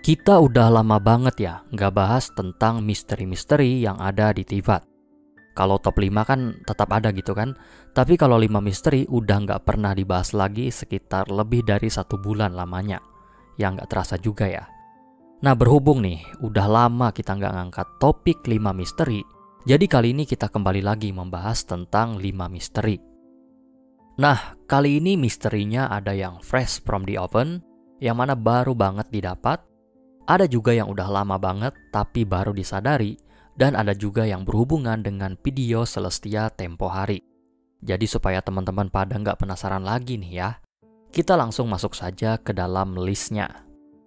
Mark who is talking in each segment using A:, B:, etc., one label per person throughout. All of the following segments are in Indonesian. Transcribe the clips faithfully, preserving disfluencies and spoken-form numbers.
A: Kita udah lama banget ya nggak bahas tentang misteri-misteri yang ada di Tivat. Kalau top lima kan tetap ada gitu kan. Tapi kalau lima misteri udah nggak pernah dibahas lagi sekitar lebih dari satu bulan lamanya. Yang nggak terasa juga ya. Nah berhubung nih, udah lama kita nggak ngangkat topik lima misteri. Jadi kali ini kita kembali lagi membahas tentang lima misteri. Nah kali ini misterinya ada yang fresh from the oven, yang mana baru banget didapat. Ada juga yang udah lama banget tapi baru disadari, dan ada juga yang berhubungan dengan video Celestia tempo hari. Jadi supaya teman-teman pada nggak penasaran lagi nih ya, kita langsung masuk saja ke dalam listnya.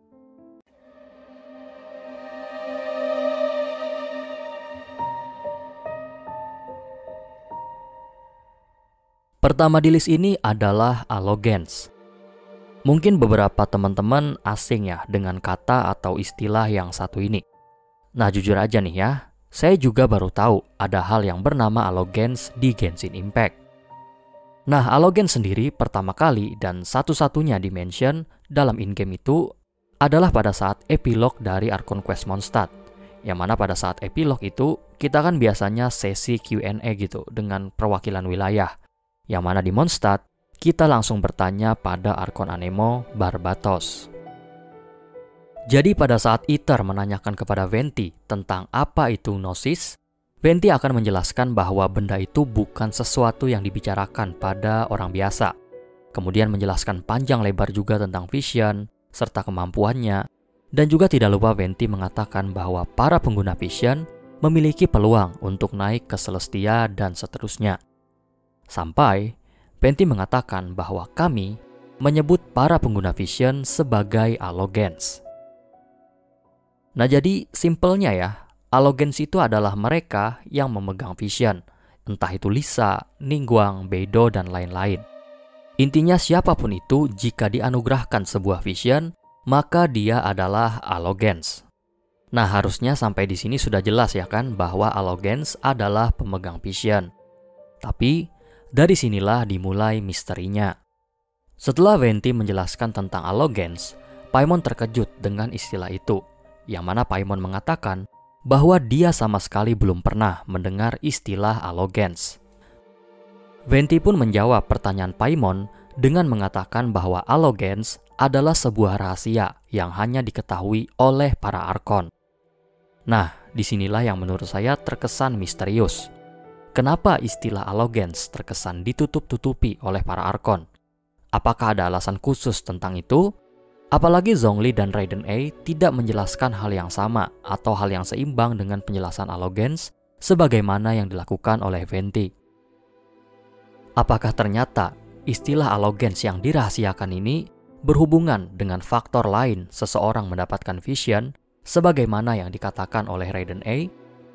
A: Pertama di list ini adalah Allogens. Mungkin beberapa teman-teman asing ya dengan kata atau istilah yang satu ini. Nah jujur aja nih ya, saya juga baru tahu ada hal yang bernama Allogens di Genshin Impact. Nah Allogens sendiri pertama kali dan satu-satunya dimension dalam in-game itu adalah pada saat epilog dari Archon Quest Mondstadt. Yang mana pada saat epilog itu kita kan biasanya sesi Q and A gitu dengan perwakilan wilayah. Yang mana di Mondstadt kita langsung bertanya pada Archon Anemo Barbatos. Jadi pada saat Aether menanyakan kepada Venti tentang apa itu Gnosis, Venti akan menjelaskan bahwa benda itu bukan sesuatu yang dibicarakan pada orang biasa. Kemudian menjelaskan panjang lebar juga tentang Vision, serta kemampuannya. Dan juga tidak lupa Venti mengatakan bahwa para pengguna Vision memiliki peluang untuk naik ke Celestia dan seterusnya. Sampai Venti mengatakan bahwa kami menyebut para pengguna Vision sebagai Allogens. Nah jadi simpelnya ya, Allogens itu adalah mereka yang memegang Vision. Entah itu Lisa, Ningguang, Beidou, dan lain-lain. Intinya siapapun itu jika dianugerahkan sebuah Vision, maka dia adalah Allogens. Nah harusnya sampai di sini sudah jelas ya kan bahwa Allogens adalah pemegang Vision. Tapi dari sinilah dimulai misterinya. Setelah Venti menjelaskan tentang Allogens, Paimon terkejut dengan istilah itu, yang mana Paimon mengatakan bahwa dia sama sekali belum pernah mendengar istilah Allogens. Venti pun menjawab pertanyaan Paimon dengan mengatakan bahwa Allogens adalah sebuah rahasia yang hanya diketahui oleh para Archon. Nah, disinilah yang menurut saya terkesan misterius. Kenapa istilah Allogens terkesan ditutup-tutupi oleh para Archon? Apakah ada alasan khusus tentang itu? Apalagi Zhongli dan Raiden A tidak menjelaskan hal yang sama atau hal yang seimbang dengan penjelasan Allogens sebagaimana yang dilakukan oleh Venti. Apakah ternyata istilah Allogens yang dirahasiakan ini berhubungan dengan faktor lain seseorang mendapatkan Vision sebagaimana yang dikatakan oleh Raiden A?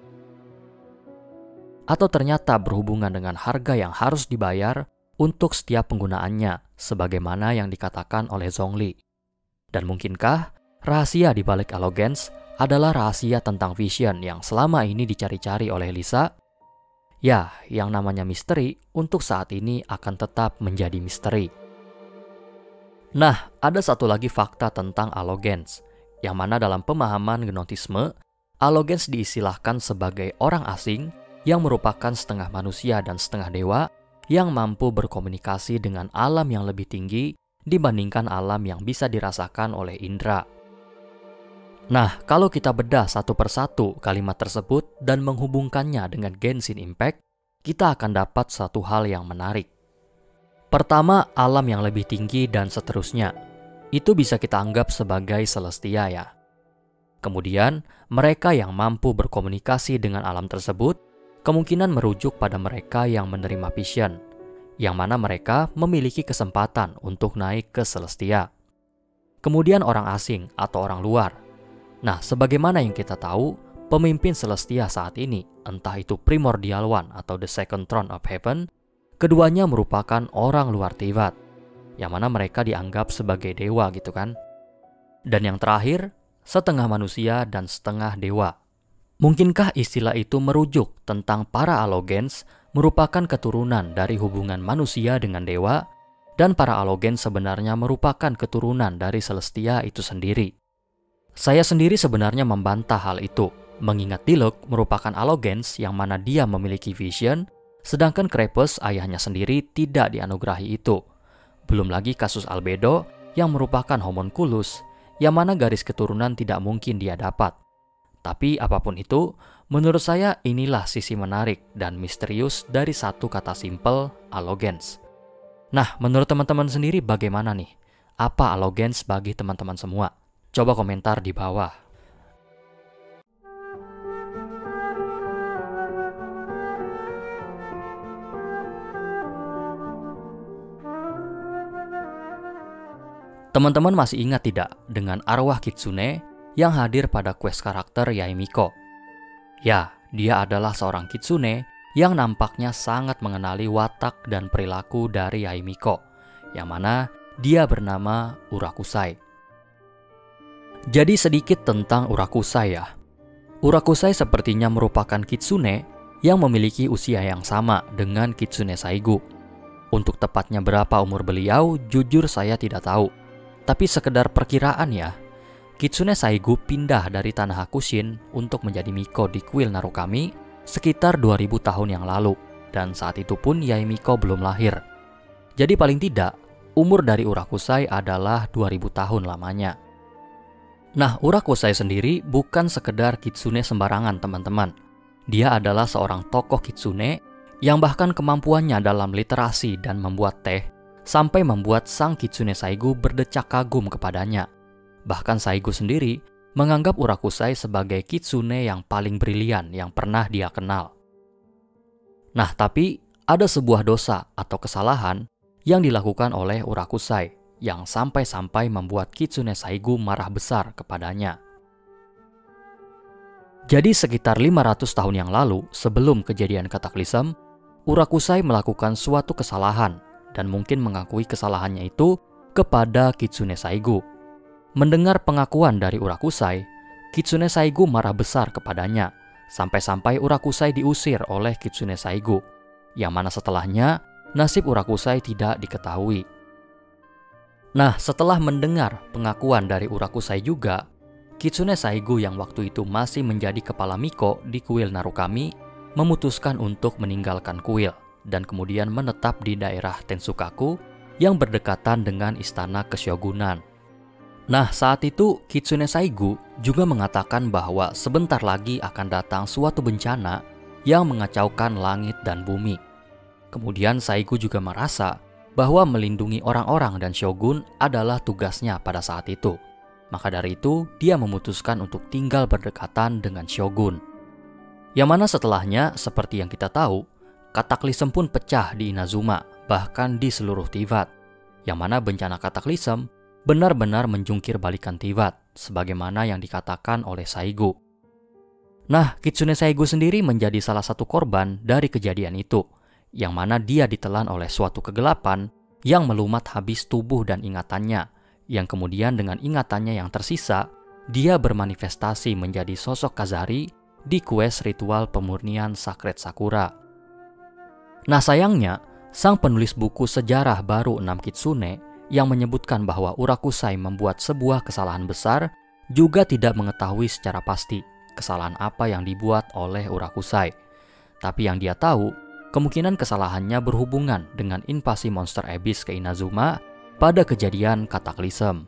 A: Atau ternyata berhubungan dengan harga yang harus dibayar untuk setiap penggunaannya, sebagaimana yang dikatakan oleh Zhongli. Dan mungkinkah rahasia di balik Allogens adalah rahasia tentang Vision yang selama ini dicari-cari oleh Lisa? Ya, yang namanya misteri untuk saat ini akan tetap menjadi misteri. Nah, ada satu lagi fakta tentang Allogens, yang mana dalam pemahaman Gnotisme, Allogens diistilahkan sebagai orang asing yang merupakan setengah manusia dan setengah dewa yang mampu berkomunikasi dengan alam yang lebih tinggi dibandingkan alam yang bisa dirasakan oleh indera. Nah, kalau kita bedah satu persatu kalimat tersebut dan menghubungkannya dengan Genshin Impact, kita akan dapat satu hal yang menarik. Pertama, alam yang lebih tinggi dan seterusnya. Itu bisa kita anggap sebagai Celestia ya. Kemudian, mereka yang mampu berkomunikasi dengan alam tersebut kemungkinan merujuk pada mereka yang menerima Vision, yang mana mereka memiliki kesempatan untuk naik ke Celestia. Kemudian orang asing atau orang luar. Nah, sebagaimana yang kita tahu, pemimpin Celestia saat ini, entah itu Primordial One atau The Second Throne of Heaven, keduanya merupakan orang luar Tivat, yang mana mereka dianggap sebagai dewa gitu kan. Dan yang terakhir, setengah manusia dan setengah dewa. Mungkinkah istilah itu merujuk tentang para Allogens merupakan keturunan dari hubungan manusia dengan dewa, dan para Allogens sebenarnya merupakan keturunan dari Celestia itu sendiri? Saya sendiri sebenarnya membantah hal itu, mengingat Diluc merupakan Allogens yang mana dia memiliki vision, sedangkan Krapus ayahnya sendiri tidak dianugerahi itu. Belum lagi kasus Albedo yang merupakan homunculus, yang mana garis keturunan tidak mungkin dia dapat. Tapi apapun itu, menurut saya inilah sisi menarik dan misterius dari satu kata simpel, Allogens. Nah, menurut teman-teman sendiri bagaimana nih? Apa Allogens bagi teman-teman semua? Coba komentar di bawah. Teman-teman masih ingat tidak dengan arwah Kitsune yang hadir pada quest karakter Yae Miko? Ya, dia adalah seorang Kitsune yang nampaknya sangat mengenali watak dan perilaku dari Yae Miko, yang mana dia bernama Urakusai. Jadi sedikit tentang Urakusai ya. Urakusai sepertinya merupakan Kitsune yang memiliki usia yang sama dengan Kitsune Saigu. Untuk tepatnya berapa umur beliau, jujur saya tidak tahu. Tapi sekedar perkiraan ya, Kitsune Saigu pindah dari tanah Hakushin untuk menjadi Miko di kuil Narukami sekitar dua ribu tahun yang lalu, dan saat itu pun Yae Miko belum lahir. Jadi paling tidak, umur dari Urakusai adalah dua ribu tahun lamanya. Nah, Urakusai sendiri bukan sekedar Kitsune sembarangan teman-teman. Dia adalah seorang tokoh Kitsune yang bahkan kemampuannya dalam literasi dan membuat teh sampai membuat sang Kitsune Saigu berdecak kagum kepadanya. Bahkan Saigu sendiri menganggap Urakusai sebagai Kitsune yang paling brilian yang pernah dia kenal. Nah, tapi ada sebuah dosa atau kesalahan yang dilakukan oleh Urakusai yang sampai-sampai membuat Kitsune Saigu marah besar kepadanya. Jadi sekitar lima ratus tahun yang lalu, sebelum kejadian Cataclysm, Urakusai melakukan suatu kesalahan dan mungkin mengakui kesalahannya itu kepada Kitsune Saigu. Mendengar pengakuan dari Urakusai, Kitsune Saigu marah besar kepadanya, sampai-sampai Urakusai diusir oleh Kitsune Saigu, yang mana setelahnya nasib Urakusai tidak diketahui. Nah, setelah mendengar pengakuan dari Urakusai juga, Kitsune Saigu yang waktu itu masih menjadi kepala Miko di kuil Narukami memutuskan untuk meninggalkan kuil dan kemudian menetap di daerah Tensukaku yang berdekatan dengan istana keshogunan. Nah, saat itu Kitsune Saigu juga mengatakan bahwa sebentar lagi akan datang suatu bencana yang mengacaukan langit dan bumi. Kemudian Saigu juga merasa bahwa melindungi orang-orang dan shogun adalah tugasnya pada saat itu. Maka dari itu, dia memutuskan untuk tinggal berdekatan dengan shogun. Yang mana setelahnya, seperti yang kita tahu, Cataclysm pun pecah di Inazuma, bahkan di seluruh Teyvat, yang mana bencana Cataclysm benar-benar menjungkir balikan Teyvat, sebagaimana yang dikatakan oleh Saigu. Nah, Kitsune Saigu sendiri menjadi salah satu korban dari kejadian itu, yang mana dia ditelan oleh suatu kegelapan yang melumat habis tubuh dan ingatannya, yang kemudian dengan ingatannya yang tersisa, dia bermanifestasi menjadi sosok Kazari di quest ritual pemurnian Sacred Sakura. Nah sayangnya, sang penulis buku Sejarah Baru Enam Kitsune yang menyebutkan bahwa Urakusai membuat sebuah kesalahan besar juga tidak mengetahui secara pasti kesalahan apa yang dibuat oleh Urakusai. Tapi yang dia tahu, kemungkinan kesalahannya berhubungan dengan invasi monster Abyss ke Inazuma pada kejadian Cataclysm.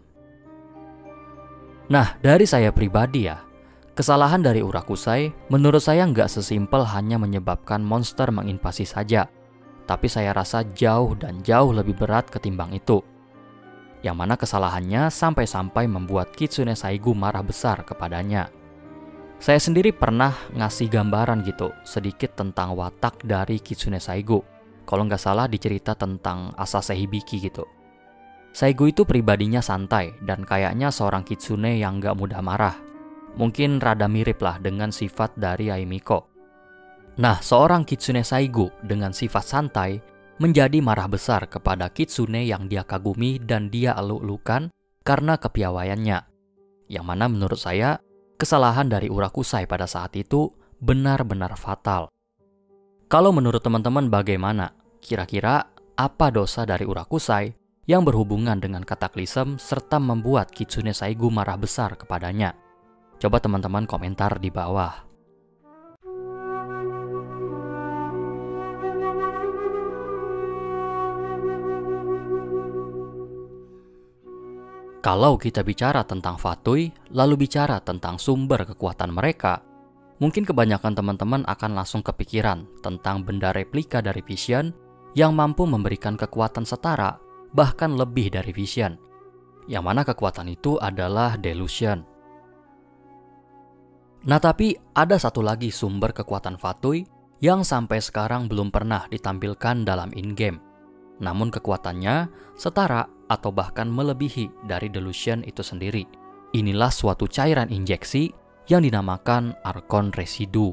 A: Nah, dari saya pribadi ya, kesalahan dari Urakusai menurut saya nggak sesimpel hanya menyebabkan monster menginvasi saja, tapi saya rasa jauh dan jauh lebih berat ketimbang itu. Yang mana kesalahannya sampai-sampai membuat Kitsune Saigu marah besar kepadanya. Saya sendiri pernah ngasih gambaran gitu, sedikit tentang watak dari Kitsune Saigu. Kalau nggak salah dicerita tentang Asase Hibiki gitu. Saigu itu pribadinya santai dan kayaknya seorang Kitsune yang nggak mudah marah. Mungkin rada mirip lah dengan sifat dari Yae Miko. Nah, seorang Kitsune Saigu dengan sifat santai menjadi marah besar kepada Kitsune yang dia kagumi dan dia eluk-elukan karena kepiawaiannya. Yang mana menurut saya, kesalahan dari Urakusai pada saat itu benar-benar fatal. Kalau menurut teman-teman bagaimana? Kira-kira apa dosa dari Urakusai yang berhubungan dengan Cataclysm serta membuat Kitsune Saigu marah besar kepadanya. Coba teman-teman komentar di bawah. Kalau kita bicara tentang Fatui, lalu bicara tentang sumber kekuatan mereka, mungkin kebanyakan teman-teman akan langsung kepikiran tentang benda replika dari Vision yang mampu memberikan kekuatan setara, bahkan lebih dari Vision. Yang mana kekuatan itu adalah Delusion. Nah, tapi ada satu lagi sumber kekuatan Fatui yang sampai sekarang belum pernah ditampilkan dalam in-game. Namun kekuatannya setara atau bahkan melebihi dari Delusion itu sendiri. Inilah suatu cairan injeksi yang dinamakan Archon Residue.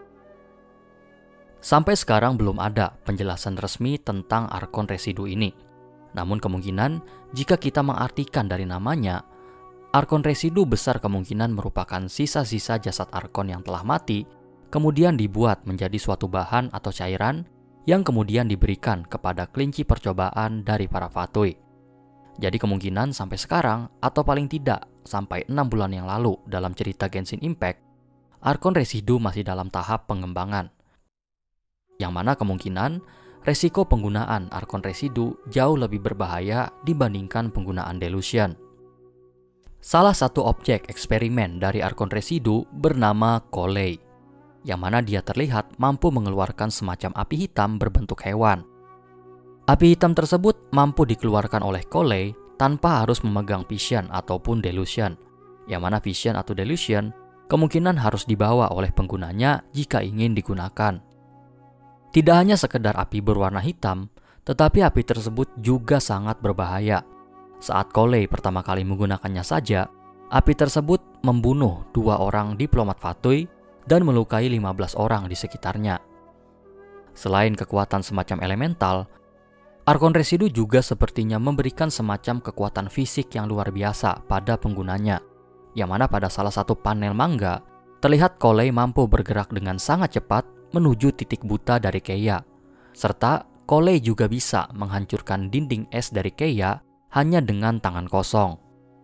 A: Sampai sekarang belum ada penjelasan resmi tentang Archon Residue ini. Namun kemungkinan jika kita mengartikan dari namanya, Archon Residue besar kemungkinan merupakan sisa-sisa jasad Archon yang telah mati, kemudian dibuat menjadi suatu bahan atau cairan yang kemudian diberikan kepada kelinci percobaan dari para Fatui. Jadi kemungkinan sampai sekarang, atau paling tidak sampai enam bulan yang lalu dalam cerita Genshin Impact, Archon Residue masih dalam tahap pengembangan. Yang mana kemungkinan resiko penggunaan Archon Residue jauh lebih berbahaya dibandingkan penggunaan Delusion. Salah satu objek eksperimen dari Archon Residue bernama Collei, yang mana dia terlihat mampu mengeluarkan semacam api hitam berbentuk hewan. Api hitam tersebut mampu dikeluarkan oleh Collei tanpa harus memegang Vision ataupun Delusion, yang mana Vision atau Delusion kemungkinan harus dibawa oleh penggunanya jika ingin digunakan. Tidak hanya sekedar api berwarna hitam, tetapi api tersebut juga sangat berbahaya. Saat Collei pertama kali menggunakannya saja, api tersebut membunuh dua orang diplomat Fatui dan melukai lima belas orang di sekitarnya. Selain kekuatan semacam elemental, Archon Residue juga sepertinya memberikan semacam kekuatan fisik yang luar biasa pada penggunanya, yang mana pada salah satu panel manga, terlihat Collei mampu bergerak dengan sangat cepat menuju titik buta dari Keiya, serta Collei juga bisa menghancurkan dinding es dari Keiya hanya dengan tangan kosong.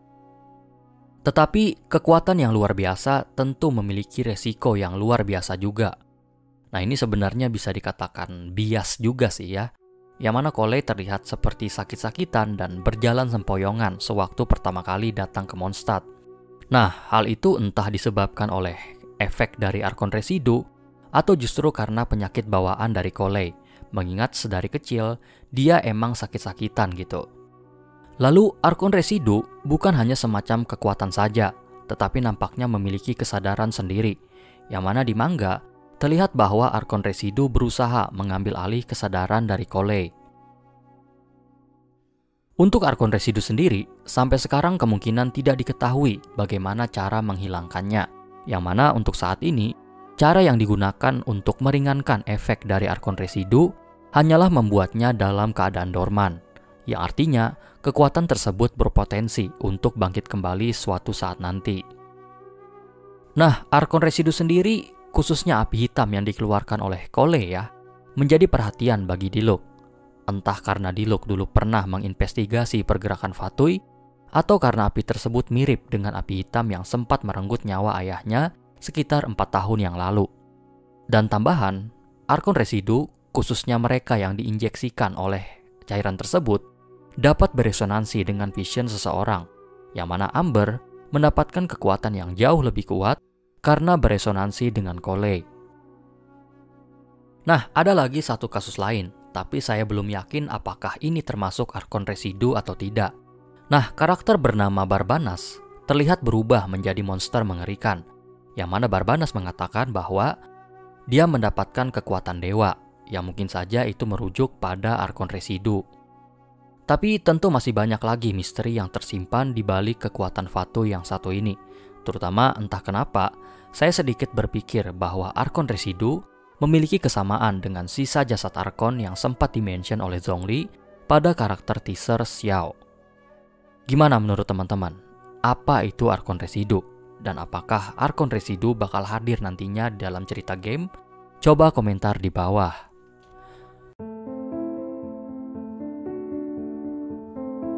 A: Tetapi kekuatan yang luar biasa tentu memiliki resiko yang luar biasa juga. Nah, ini sebenarnya bisa dikatakan bias juga sih ya, yang mana Collei terlihat seperti sakit-sakitan dan berjalan sempoyongan sewaktu pertama kali datang ke Mondstadt. Nah, hal itu entah disebabkan oleh efek dari Archon Residue atau justru karena penyakit bawaan dari Collei, mengingat sedari kecil dia emang sakit-sakitan gitu. Lalu Archon Residue bukan hanya semacam kekuatan saja, tetapi nampaknya memiliki kesadaran sendiri, yang mana di manga terlihat bahwa Archon Residue berusaha mengambil alih kesadaran dari Collei. Untuk Archon Residue sendiri, sampai sekarang kemungkinan tidak diketahui bagaimana cara menghilangkannya, yang mana untuk saat ini, cara yang digunakan untuk meringankan efek dari Archon Residue hanyalah membuatnya dalam keadaan dorman, yang artinya kekuatan tersebut berpotensi untuk bangkit kembali suatu saat nanti. Nah, Archon Residue sendiri, khususnya api hitam yang dikeluarkan oleh Collei ya, menjadi perhatian bagi Diluc. Entah karena Diluc dulu pernah menginvestigasi pergerakan Fatui, atau karena api tersebut mirip dengan api hitam yang sempat merenggut nyawa ayahnya sekitar empat tahun yang lalu. Dan tambahan, Archon Residue, khususnya mereka yang diinjeksikan oleh cairan tersebut, dapat beresonansi dengan Vision seseorang, yang mana Amber mendapatkan kekuatan yang jauh lebih kuat karena beresonansi dengan Collei. Nah, ada lagi satu kasus lain, tapi saya belum yakin apakah ini termasuk Archon Residue atau tidak. Nah, karakter bernama Barbanas terlihat berubah menjadi monster mengerikan, yang mana Barbanas mengatakan bahwa dia mendapatkan kekuatan dewa, yang mungkin saja itu merujuk pada Archon Residue. Tapi tentu masih banyak lagi misteri yang tersimpan di balik kekuatan Fatui yang satu ini. Terutama entah kenapa, saya sedikit berpikir bahwa Archon Residue memiliki kesamaan dengan sisa jasad Archon yang sempat dimention oleh Zhongli pada karakter teaser Xiao. Gimana menurut teman-teman? Apa itu Archon Residue? Dan apakah Archon Residue bakal hadir nantinya dalam cerita game? Coba komentar di bawah.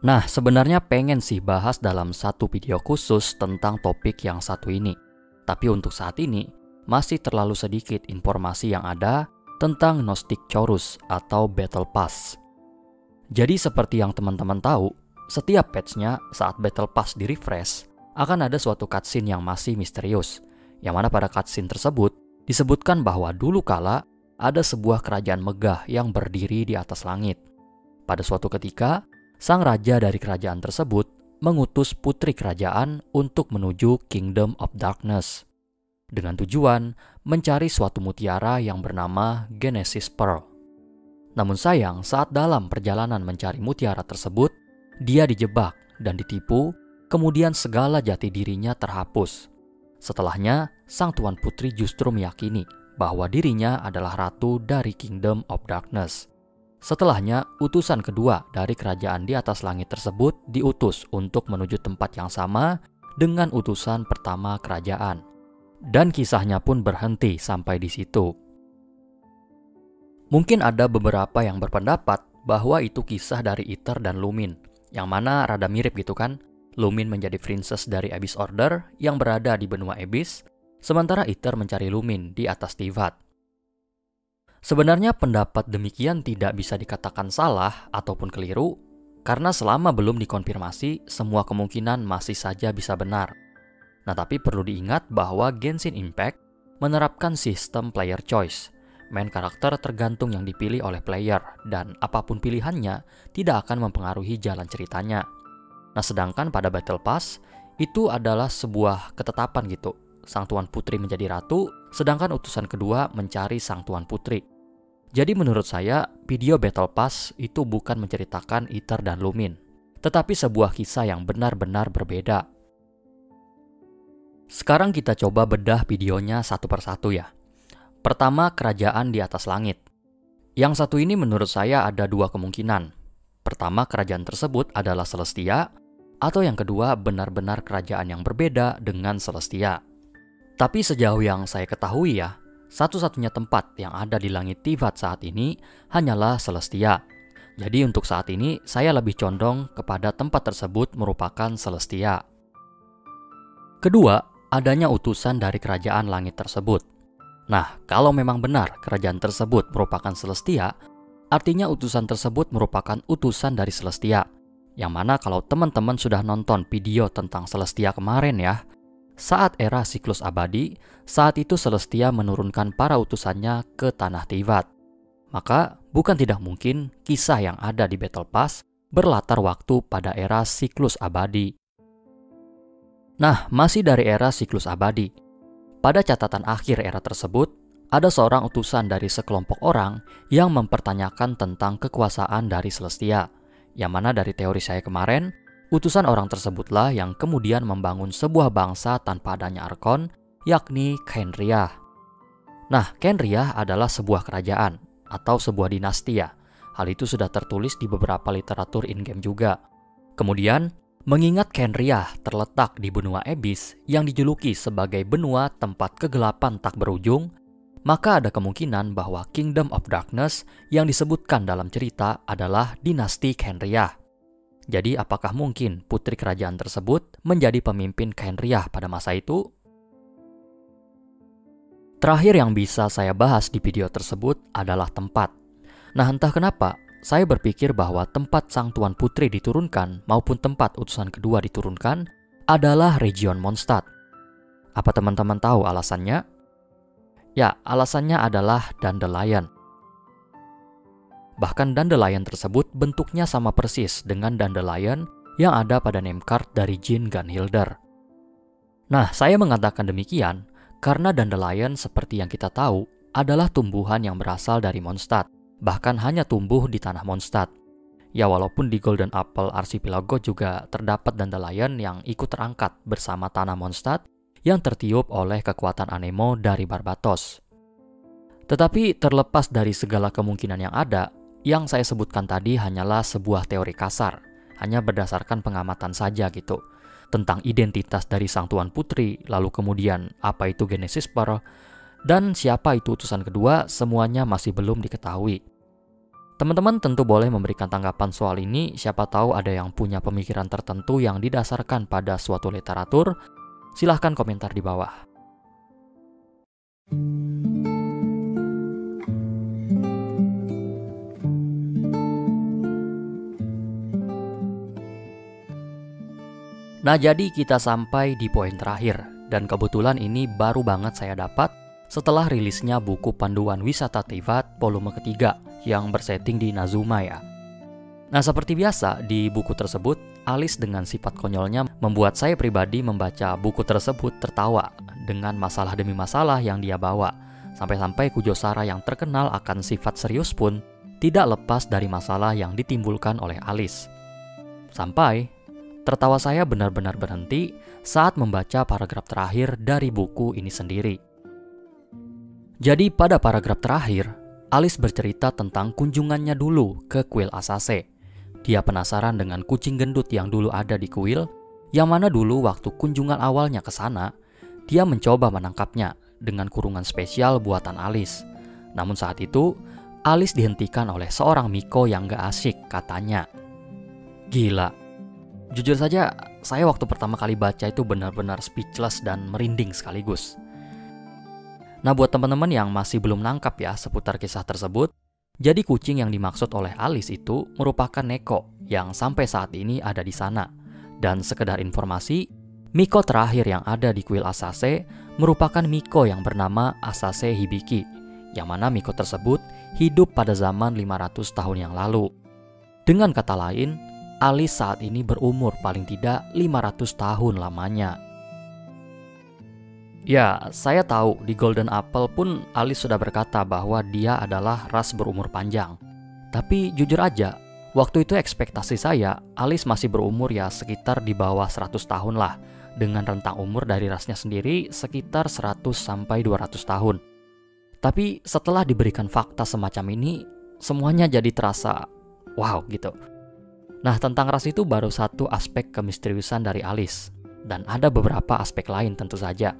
A: Nah, sebenarnya pengen sih bahas dalam satu video khusus tentang topik yang satu ini. Tapi untuk saat ini, masih terlalu sedikit informasi yang ada tentang Gnostic Chorus atau Battle Pass. Jadi seperti yang teman-teman tahu, setiap patch-nya saat Battle Pass di-refresh, akan ada suatu cutscene yang masih misterius. Yang mana pada cutscene tersebut, disebutkan bahwa dulu kala ada sebuah kerajaan megah yang berdiri di atas langit. Pada suatu ketika, sang raja dari kerajaan tersebut mengutus putri kerajaan untuk menuju Kingdom of Darkness dengan tujuan mencari suatu mutiara yang bernama Genesis Pearl. Namun sayang, saat dalam perjalanan mencari mutiara tersebut, dia dijebak dan ditipu, kemudian segala jati dirinya terhapus. Setelahnya, sang tuan putri justru meyakini bahwa dirinya adalah ratu dari Kingdom of Darkness. Setelahnya, utusan kedua dari kerajaan di atas langit tersebut diutus untuk menuju tempat yang sama dengan utusan pertama kerajaan. Dan kisahnya pun berhenti sampai di situ. Mungkin ada beberapa yang berpendapat bahwa itu kisah dari Aether dan Lumin, yang mana rada mirip gitu kan. Lumin menjadi princess dari Abyss Order yang berada di benua Abyss, sementara Aether mencari Lumin di atas Tivat. Sebenarnya pendapat demikian tidak bisa dikatakan salah ataupun keliru, karena selama belum dikonfirmasi, semua kemungkinan masih saja bisa benar. Nah, tapi perlu diingat bahwa Genshin Impact menerapkan sistem player choice. Main karakter tergantung yang dipilih oleh player, dan apapun pilihannya tidak akan mempengaruhi jalan ceritanya. Nah, sedangkan pada Battle Pass, itu adalah sebuah ketetapan gitu. Sang Tuan Putri menjadi ratu, sedangkan utusan kedua mencari Sang Tuan Putri. Jadi menurut saya, video Battle Pass itu bukan menceritakan Aether dan Lumin, tetapi sebuah kisah yang benar-benar berbeda. Sekarang kita coba bedah videonya satu persatu ya. Pertama, kerajaan di atas langit. Yang satu ini menurut saya ada dua kemungkinan. Pertama, kerajaan tersebut adalah Celestia, atau yang kedua benar-benar kerajaan yang berbeda dengan Celestia. Tapi sejauh yang saya ketahui ya, satu-satunya tempat yang ada di langit Tivat saat ini hanyalah Celestia. Jadi untuk saat ini saya lebih condong kepada tempat tersebut merupakan Celestia. Kedua, adanya utusan dari kerajaan langit tersebut. Nah, kalau memang benar kerajaan tersebut merupakan Celestia, artinya utusan tersebut merupakan utusan dari Celestia. Yang mana kalau teman-teman sudah nonton video tentang Celestia kemarin ya, saat era siklus abadi, saat itu Celestia menurunkan para utusannya ke tanah Tivat. Maka bukan tidak mungkin kisah yang ada di Battle Pass berlatar waktu pada era siklus abadi. Nah, masih dari era siklus abadi. Pada catatan akhir era tersebut, ada seorang utusan dari sekelompok orang yang mempertanyakan tentang kekuasaan dari Celestia. Yang mana dari teori saya kemarin, utusan orang tersebutlah yang kemudian membangun sebuah bangsa tanpa adanya Archon, yakni Khaenri'ah. Nah, Khaenri'ah adalah sebuah kerajaan atau sebuah dinasti ya. Hal itu sudah tertulis di beberapa literatur in-game juga. Kemudian, mengingat Khaenri'ah terletak di benua Abyss yang dijuluki sebagai benua tempat kegelapan tak berujung, maka ada kemungkinan bahwa Kingdom of Darkness yang disebutkan dalam cerita adalah dinasti Khaenri'ah. Jadi apakah mungkin putri kerajaan tersebut menjadi pemimpin Khaenri'ah pada masa itu? Terakhir yang bisa saya bahas di video tersebut adalah tempat. Nah, entah kenapa, saya berpikir bahwa tempat Sang Tuan Putri diturunkan maupun tempat utusan kedua diturunkan adalah region Mondstadt. Apa teman-teman tahu alasannya? Ya, alasannya adalah Dandelion. Bahkan Dandelion tersebut bentuknya sama persis dengan Dandelion yang ada pada name card dari Jin Gunhilder. Nah, saya mengatakan demikian karena Dandelion seperti yang kita tahu adalah tumbuhan yang berasal dari Mondstadt, bahkan hanya tumbuh di tanah Mondstadt. Ya, walaupun di Golden Apple Archipelago juga terdapat Dandelion yang ikut terangkat bersama tanah Mondstadt yang tertiup oleh kekuatan Anemo dari Barbatos. Tetapi terlepas dari segala kemungkinan yang ada, yang saya sebutkan tadi hanyalah sebuah teori kasar, hanya berdasarkan pengamatan saja gitu, tentang identitas dari Sang Tuan Putri, lalu kemudian apa itu Genesis Pearl, dan siapa itu utusan kedua, semuanya masih belum diketahui. Teman-teman tentu boleh memberikan tanggapan soal ini, siapa tahu ada yang punya pemikiran tertentu yang didasarkan pada suatu literatur. Silahkan komentar di bawah. Nah, jadi kita sampai di poin terakhir, dan kebetulan ini baru banget saya dapat setelah rilisnya buku panduan wisata Tivat volume ketiga yang bersetting di Nazuma ya. Nah, seperti biasa di buku tersebut, Alice dengan sifat konyolnya membuat saya pribadi membaca buku tersebut tertawa dengan masalah demi masalah yang dia bawa. Sampai-sampai Kujosara yang terkenal akan sifat serius pun tidak lepas dari masalah yang ditimbulkan oleh Alice. Sampai tertawa saya benar-benar berhenti saat membaca paragraf terakhir dari buku ini sendiri. Jadi pada paragraf terakhir, Alice bercerita tentang kunjungannya dulu ke kuil Asase. Dia penasaran dengan kucing gendut yang dulu ada di kuil, yang mana dulu waktu kunjungan awalnya ke sana, dia mencoba menangkapnya dengan kurungan spesial buatan Alice. Namun saat itu, Alice dihentikan oleh seorang Miko yang gak asik katanya. Gila. Jujur saja, saya waktu pertama kali baca itu benar-benar speechless dan merinding sekaligus. Nah, buat teman-teman yang masih belum nangkap ya seputar kisah tersebut, jadi kucing yang dimaksud oleh Alice itu merupakan Neko yang sampai saat ini ada di sana. Dan sekedar informasi, Miko terakhir yang ada di kuil Asase merupakan Miko yang bernama Asase Hibiki, yang mana Miko tersebut hidup pada zaman lima ratus tahun yang lalu. Dengan kata lain, Alice saat ini berumur paling tidak lima ratus tahun lamanya. Ya, saya tahu di Golden Apple pun Alice sudah berkata bahwa dia adalah ras berumur panjang. Tapi jujur aja, waktu itu ekspektasi saya, Alice masih berumur ya sekitar di bawah seratus tahun lah, dengan rentang umur dari rasnya sendiri sekitar seratus sampai dua ratus tahun. Tapi setelah diberikan fakta semacam ini, semuanya jadi terasa wow gitu. Nah, tentang ras itu baru satu aspek kemisteriusan dari Alice, dan ada beberapa aspek lain tentu saja.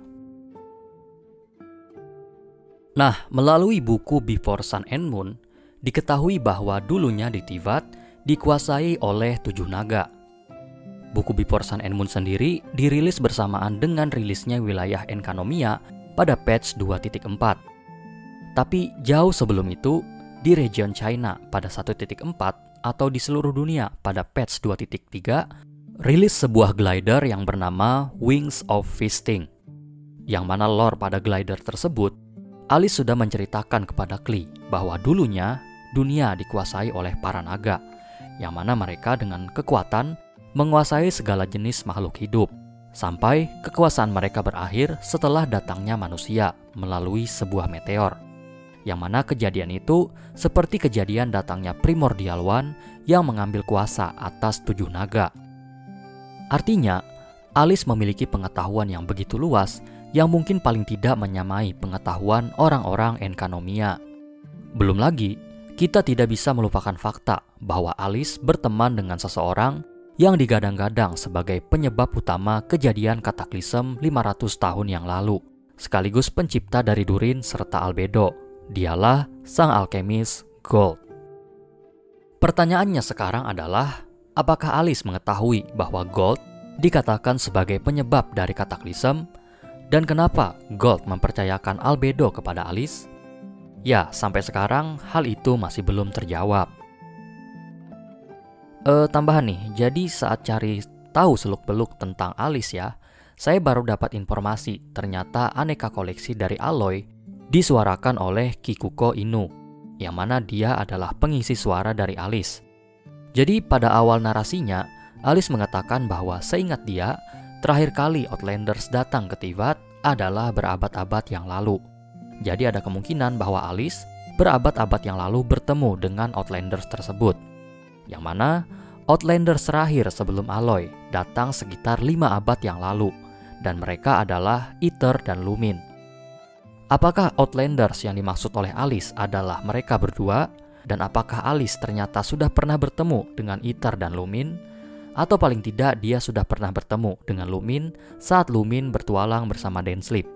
A: Nah, melalui buku Before Sun and Moon, diketahui bahwa dulunya di Tivat dikuasai oleh tujuh naga. Buku Before Sun and Moon sendiri dirilis bersamaan dengan rilisnya wilayah Enkanomiya pada patch dua titik empat. Tapi jauh sebelum itu, di region China pada satu titik empat atau di seluruh dunia pada patch dua titik tiga, rilis sebuah glider yang bernama Wings of Feasting. Yang mana lore pada glider tersebut, Alice sudah menceritakan kepada Klee bahwa dulunya dunia dikuasai oleh para naga, yang mana mereka dengan kekuatan menguasai segala jenis makhluk hidup, sampai kekuasaan mereka berakhir setelah datangnya manusia melalui sebuah meteor, yang mana kejadian itu seperti kejadian datangnya Primordial One yang mengambil kuasa atas tujuh naga. Artinya, Alice memiliki pengetahuan yang begitu luas yang mungkin paling tidak menyamai pengetahuan orang-orang Enkanomiya. Belum lagi, kita tidak bisa melupakan fakta bahwa Alice berteman dengan seseorang yang digadang-gadang sebagai penyebab utama kejadian Kataklisem lima ratus tahun yang lalu, sekaligus pencipta dari Durin serta Albedo. Dialah sang alkemis Gold. Pertanyaannya sekarang adalah, apakah Alice mengetahui bahwa Gold dikatakan sebagai penyebab dari Kataklisem? Dan kenapa Gold mempercayakan Albedo kepada Alice? Ya, sampai sekarang hal itu masih belum terjawab. Eh, tambahan nih, jadi saat cari tahu seluk-beluk tentang Alice ya, saya baru dapat informasi ternyata aneka koleksi dari Aloy disuarakan oleh Kikuko Inu, yang mana dia adalah pengisi suara dari Alice. Jadi pada awal narasinya, Alice mengatakan bahwa seingat dia, terakhir kali Outlanders datang ke Tivat adalah berabad-abad yang lalu. Jadi ada kemungkinan bahwa Alice berabad-abad yang lalu bertemu dengan Outlanders tersebut. Yang mana Outlanders terakhir sebelum Aloy datang sekitar lima abad yang lalu, dan mereka adalah Aether dan Lumin. Apakah Outlanders yang dimaksud oleh Alice adalah mereka berdua? Dan apakah Alice ternyata sudah pernah bertemu dengan Aether dan Lumin? Atau paling tidak dia sudah pernah bertemu dengan Lumin saat Lumin bertualang bersama Densleep.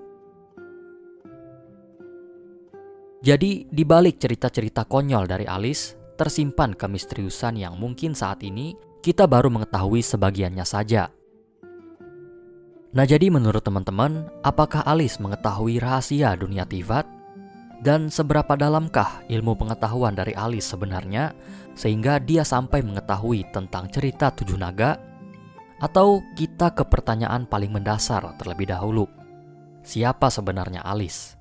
A: Jadi di balik cerita-cerita konyol dari Alice, tersimpan kemisteriusan yang mungkin saat ini kita baru mengetahui sebagiannya saja. Nah, jadi menurut teman-teman, apakah Alice mengetahui rahasia dunia Tivat? Dan seberapa dalamkah ilmu pengetahuan dari Alice sebenarnya sehingga dia sampai mengetahui tentang cerita tujuh naga? Atau kita ke pertanyaan paling mendasar terlebih dahulu. Siapa sebenarnya Alice?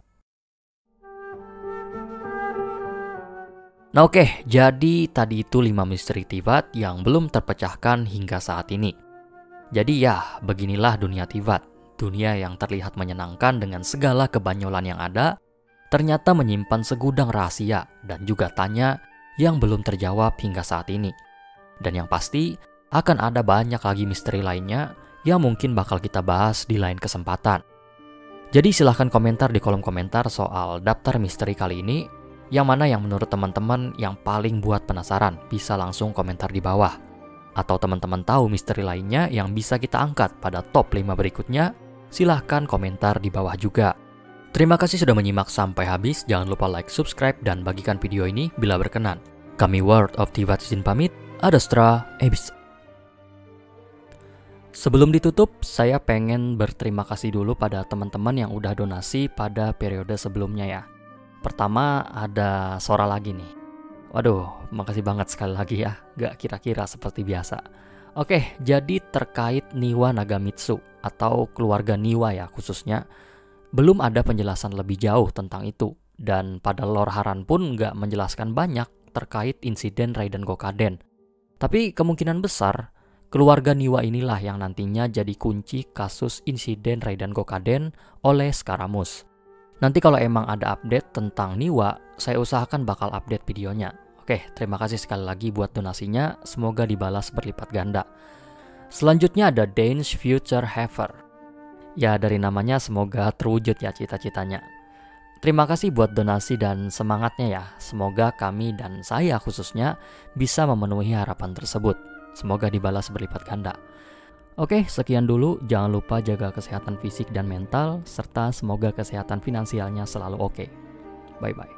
A: Nah oke, jadi tadi itu lima misteri Tivat yang belum terpecahkan hingga saat ini. Jadi ya, beginilah dunia Tivat. Dunia yang terlihat menyenangkan dengan segala kebanyolan yang ada, ternyata menyimpan segudang rahasia dan juga tanya yang belum terjawab hingga saat ini. Dan yang pasti, akan ada banyak lagi misteri lainnya yang mungkin bakal kita bahas di lain kesempatan. Jadi silahkan komentar di kolom komentar soal daftar misteri kali ini. Yang mana yang menurut teman-teman yang paling buat penasaran, bisa langsung komentar di bawah. Atau teman-teman tahu misteri lainnya yang bisa kita angkat pada top lima berikutnya, silahkan komentar di bawah juga. Terima kasih sudah menyimak sampai habis, jangan lupa like, subscribe, dan bagikan video ini bila berkenan. Kami World of Tivat izin pamit, Adastra, Ebis. Sebelum ditutup, saya pengen berterima kasih dulu pada teman-teman yang udah donasi pada periode sebelumnya ya. Pertama ada Sora lagi nih. Waduh, makasih banget sekali lagi ya. Gak kira-kira seperti biasa. Oke, jadi terkait Niwa Nagamitsu atau keluarga Niwa ya khususnya, belum ada penjelasan lebih jauh tentang itu. Dan pada lore Haran pun gak menjelaskan banyak terkait insiden Raiden Gokaden. Tapi kemungkinan besar, keluarga Niwa inilah yang nantinya jadi kunci kasus insiden Raiden Gokaden oleh Scaramus. Nanti kalau emang ada update tentang Niwa, saya usahakan bakal update videonya. Oke, terima kasih sekali lagi buat donasinya, semoga dibalas berlipat ganda. Selanjutnya ada Danish Future Haver. Ya, dari namanya semoga terwujud ya cita-citanya. Terima kasih buat donasi dan semangatnya ya. Semoga kami dan saya khususnya bisa memenuhi harapan tersebut. Semoga dibalas berlipat ganda. Oke, sekian dulu. Jangan lupa jaga kesehatan fisik dan mental, serta semoga kesehatan finansialnya selalu oke. Bye-bye.